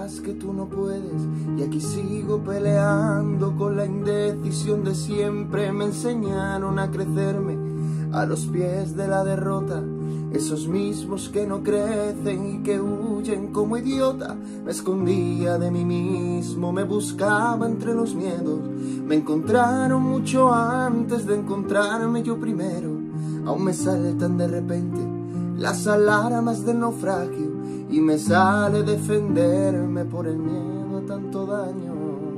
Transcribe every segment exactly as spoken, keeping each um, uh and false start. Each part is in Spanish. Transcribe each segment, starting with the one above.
verás que tú no puedes. Y aquí sigo peleando con la indecisión de siempre. Me enseñaron a crecerme a los pies de la derrota, esos mismos que no crecen y que huyen como idiota. Me escondía de mí mismo, me buscaba entre los miedos. Me encontraron mucho antes de encontrarme yo primero. Aún me saltan de repente las alarmas del naufragio y me sale defenderme por el miedo a tanto daño.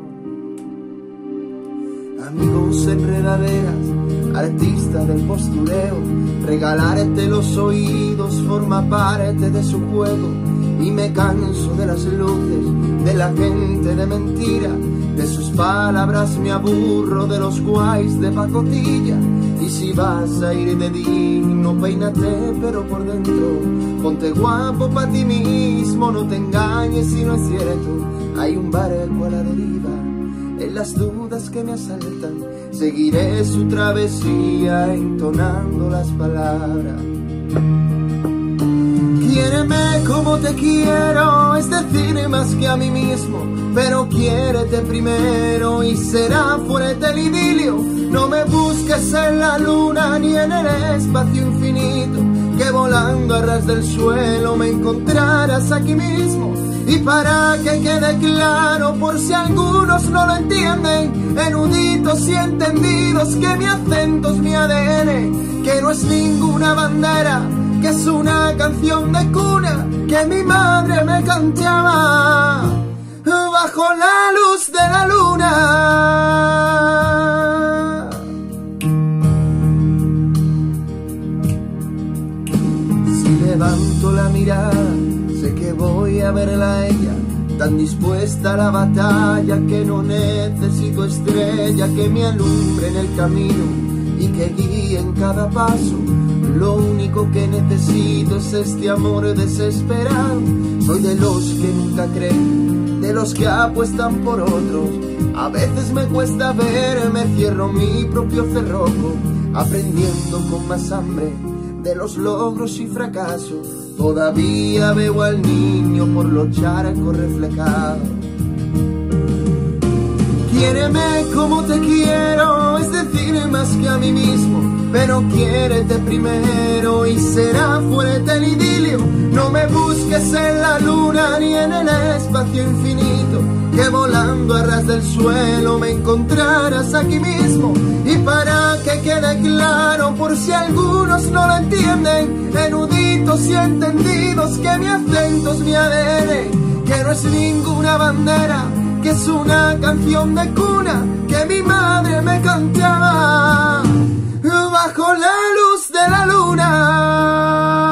Amigos enredaderas, artista del postureo, regalarte los oídos forma parte de su juego. Y me canso de las luces, de la gente de mentira, de sus palabras me aburro, de los guays de pacotilla. Y si vas a ir de digno, peínate pero por dentro, ponte guapo pa' ti mismo, no te engañes si no es cierto. Hay un barco a la deriva, en las dudas que me asaltan, seguiré su travesía entonando las palabras. Quiéreme como te quiero, es decir, más que a mí mismo, pero quiérete primero y será fuerte el idilio. No me busques en la luna ni en el espacio infinito, que volando a ras del suelo me encontrarás aquí mismo. Y para que quede claro, por si algunos no lo entienden, eruditos y entendidos, que mi acento es mi A D N, que no es ninguna bandera, que es una canción de cuna que mi madre me cantaba bajo la luz de la luna. Si levanto la mirada, sé que voy a verla a ella, tan dispuesta a la batalla que no necesito estrella que me alumbre en el camino y que guíe en cada paso. Lo único que necesito es este amor desesperado. Soy de los que nunca creen, de los que apuestan por otros. A veces me cuesta ver, me cierro mi propio cerrojo, aprendiendo con más hambre de los logros y fracasos. Todavía veo al niño por los charcos reflejados. Quiéreme como te quiero, es decir, más que a mí mismo, pero quiérete primero y será fuerte el idilio. No me busques en la luna ni en el espacio infinito, que volando a ras del suelo me encontrarás aquí mismo. Y para que quede claro, por si algunos no lo entienden, eruditos y entendidos, que mi acento es mi A D N, que no es ninguna bandera, que es una canción de cuna que mi madre me cantaba bajo la luz de la luna.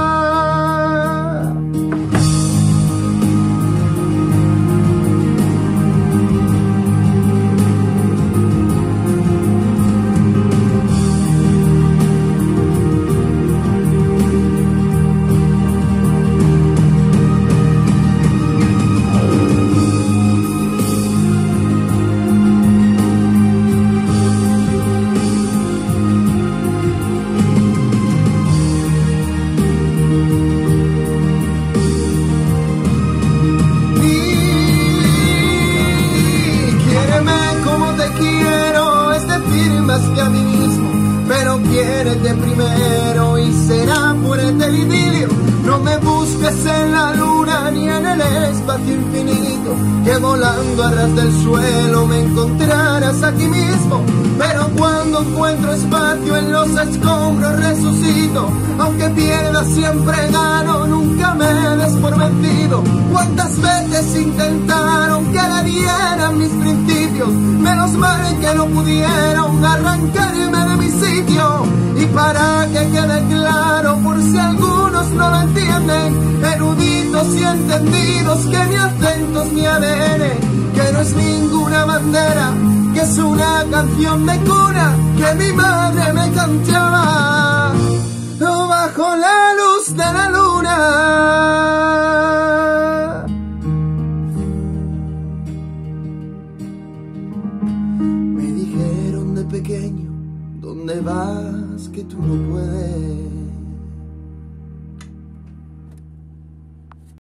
Más que a mí mismo, pero quiérete primero y será fuerte el idilio. No me busques en la luna ni en el espacio infinito, que volando a ras del suelo me encontrarás aquí mismo. Pero cuando encuentro espacio en los escombros resucito, aunque pierda siempre gano, nunca me des por vencido. Cuántas veces intentaron que le dieran mis principios, menos mal que no pudieron arrancarme de mi sitio. Y para que quede claro, por si algunos no lo entienden, eruditos y entendidos, que mi acento es mi A D N, que no es ninguna bandera, que es una canción de cuna que mi madre me cantaba bajo la luz de la luna. Me dijeron de pequeño, ¿dónde vas que tú no puedes?